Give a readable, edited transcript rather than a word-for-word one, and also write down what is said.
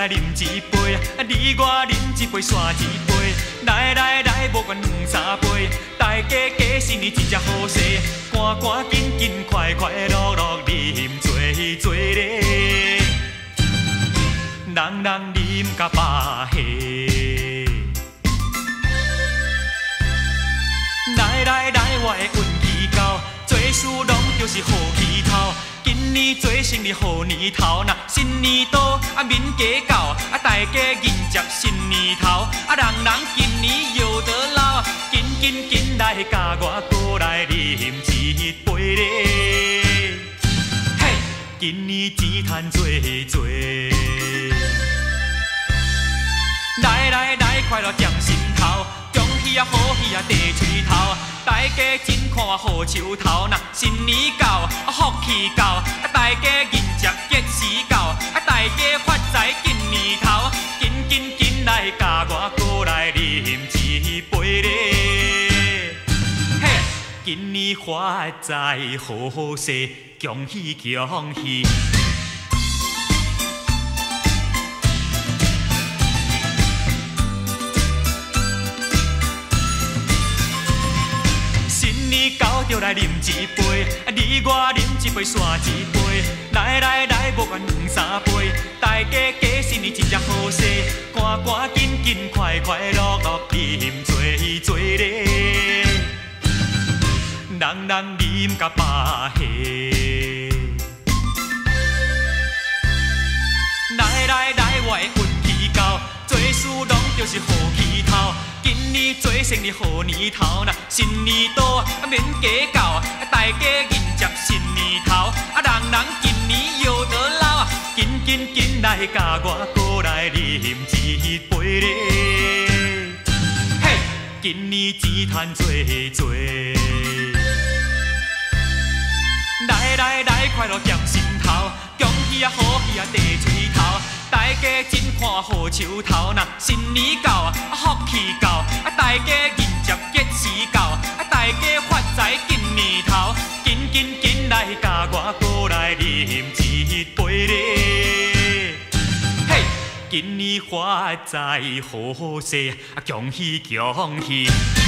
来饮一杯，你我饮一杯煞一杯，来来来，无管两三杯，大家过新年真正好势，赶赶紧紧，快快乐乐，饮做做咧，人人饮甲饱岁。来来来，我的运气高，做事拢就是好起头。今年做生日好年头，那新年到民家到，大家迎接新年头，人人今年又得老，紧紧紧来甲我过来饮一杯咧。嘿，今年钱赚多多，来来来，快乐点心头。恭喜啊，好喜啊，地吹头，大家真看好手头。那新年到，福气到，大家迎接吉时到，大家发财今年头，紧紧紧来甲我过来饮一杯咧。嘿，今年发财好势，恭喜恭喜。到就来饮一杯，你我饮一杯煞一杯，来来来，无管两三杯，大家过新年真正好势，赶赶紧紧，快快乐乐，饮做做咧，人人饮甲饱岁。来来来，我的运气高，做事拢就是好起头。今年做生日好年头，那新年到免假到，大家迎接新年头，人人今年又得老，紧紧紧来甲我过来饮一杯咧。嘿，今年钱赚多多，来来来，快乐点心头，恭喜啊，好喜啊，地吹头。大家真看好手头，那新年到，福气到，大家迎接吉时到，大家发财今年头，紧紧紧来甲我过来饮一杯咧。嘿，今年发财好势，恭喜恭喜。